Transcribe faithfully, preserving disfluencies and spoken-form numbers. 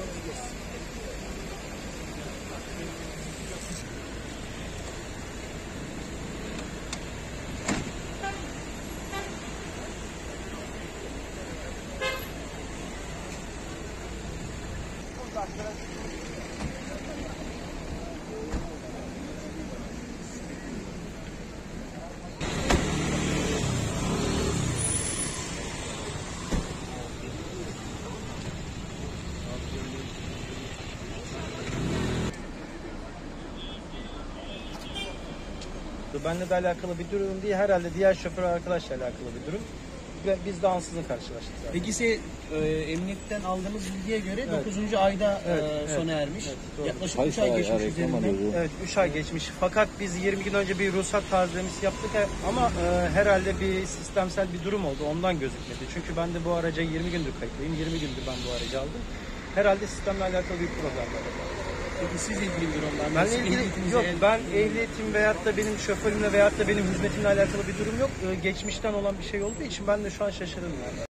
Benle de alakalı bir durum değil, herhalde diğer şoför arkadaşla alakalı bir durum. Ve biz de ansızın karşılaştık zaten. Peki size e, emniyetten aldığımız bilgiye göre Evet. dokuzuncu ayda Evet, e, evet, sona ermiş. evet, doğru. Yaklaşık üç ay geçmiş üzerinden. Evet, üç ay geçmiş. Fakat biz yirmi gün önce bir ruhsat tazelemesi yaptık ama e, herhalde bir sistemsel bir durum oldu. Ondan gözükmedi. Çünkü ben de bu araca yirmi gündür kayıtlıyım. yirmi gündür ben bu aracı aldım. Herhalde sistemle alakalı bir problem var. Peki siz ilgili bir durum var mı? Benle ilgili yok. Ben ehliyetim veyahut da benim şoförümle veyahut da benim hizmetimle alakalı bir durum yok. E, geçmişten olan bir şey olduğu için ben de şu an şaşırdım yani.